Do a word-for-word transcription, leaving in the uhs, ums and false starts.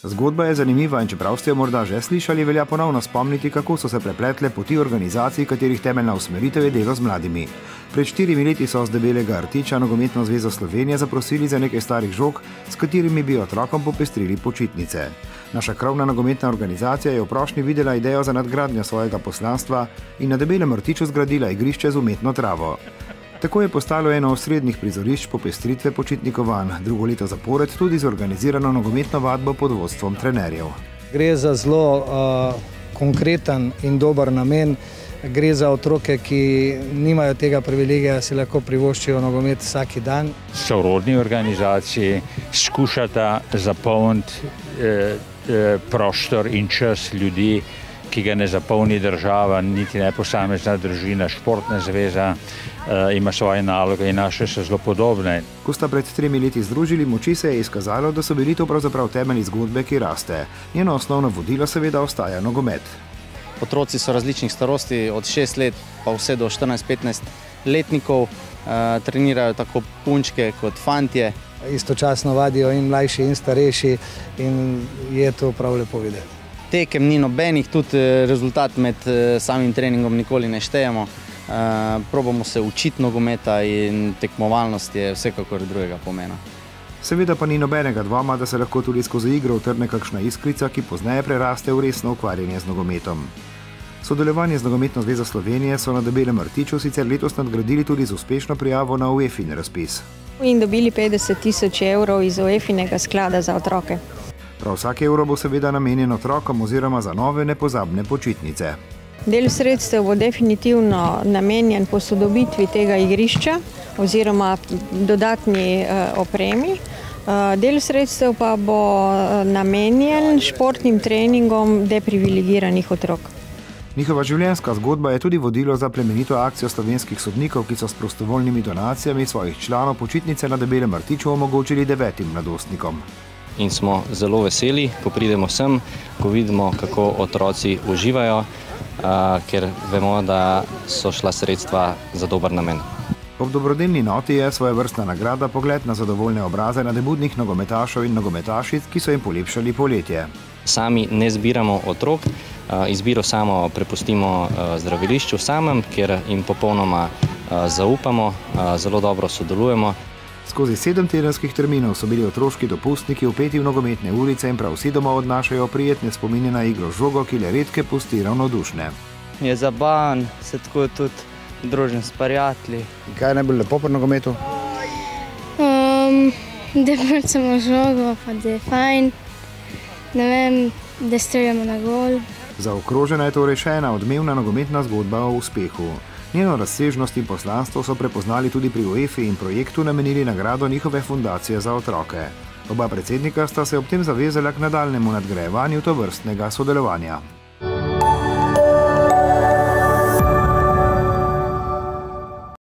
Zgodba je zanimiva in čeprav ste jo morda že slišali, velja ponovno spomniti, kako so se prepletle poti organizacij, katerih temeljna usmeritev je delo z mladimi. Pred štirimi leti so z Debelega Rtiča Nogometno zvezo Slovenije zaprosili za nekaj starih žog, s katerimi bi otrokom popestrili počitnice. Naša krovna nogometna organizacija je v prošnji videla idejo za nadgradnjo svojega poslanstva in na Debelem Rtiču zgradila igrišče z umetno travo. Tako je postalo eno osrednjih prizorišč popestritve počitnikovanj, drugo leto zapored tudi z organizirano nogometno vadbo pod vodstvom trenerjev. Gre za zelo uh, konkreten in dober namen. Gre za otroke, ki nimajo tega privilegija, si lahko privoščijo nogomet vsak dan. Sorodni organizaciji skušata zapolniti eh, eh, prostor in čas ljudi, ki ga ne zapolni država, niti ne posamezna družina, športna zveza eh, ima svoje naloge in naše so zelo podobne. Ko sta pred tremi leti združili moči, se je izkazalo, da so bili to pravzaprav temelji zgodbe, ki raste. Njeno osnovno vodilo seveda ostaja nogomet. Otroci so različnih starosti, od šest let pa vse do štirinajst petnajst letnikov, eh, trenirajo tako punčke kot fantje. Istočasno vadijo in mlajši in starejši in je to prav lepo videti. Tekem ni nobenih, tudi rezultat med samim treningom nikoli ne štejemo. E, probamo se učiti nogometa in tekmovalnost je vsekakor drugega pomena. Seveda pa ni nobenega dvoma, da se lahko tudi skozi igro utrne kakšna iskrica, ki pozneje preraste v resno ukvarjanje z nogometom. Sodelovanje z Nogometno zvezo Slovenije so na Debelem Rtiču sicer letos nadgradili tudi z uspešno prijavo na UEFIN razpis. In dobili petdeset tisoč evrov iz UEFINega sklada za otroke. Prav vsak evro bo seveda namenjen otrokom oziroma za nove nepozabne počitnice. Del sredstev bo definitivno namenjen posodobitvi tega igrišča oziroma dodatni uh, opremi. Uh, del sredstev pa bo namenjen športnim treningom deprivilegiranih otrok. Njihova življenjska zgodba je tudi vodilo za plemenito akcijo slovenskih sodnikov, ki so s prostovoljnimi donacijami svojih članov počitnice na Debelem Rtiču omogočili devetim mladostnikom. In smo zelo veseli, ko pridemo sem, ko vidimo, kako otroci uživajo, uh, ker vemo, da so šla sredstva za dober namen. Ob dobrodelni noti je svojevrstna nagrada pogled na zadovoljne obraze nadebudnih nogometašev in nogometašic, ki so jim polepšali poletje. Sami ne zbiramo otrok, uh, izbiro samo prepustimo uh, zdravilišču samem, ker jim popolnoma uh, zaupamo, uh, zelo dobro sodelujemo. Skozi sedem tedenskih terminov so bili otroški dopustniki vpeti v nogometne ulice in prav vsi doma odnašajo prijetne spomine na igro z žogo, ki le redke pusti ravnodušne. Je zabaven, se tako tudi družim s prijatelji. Kaj je najbolj lepo pri nogometu? Um, da vrcamo žogo, pa da je fajn, ne vem, da streljamo na gol. Zaokrožena je torej še ena odmevna nogometna zgodba o uspehu. Njeno razsežnost in poslanstvo so prepoznali tudi pri UEFI in projektu namenili nagrado njihove fundacije za otroke. Oba predsednika sta se ob tem zavezala k nadaljnemu nadgrajevanju tovrstnega sodelovanja.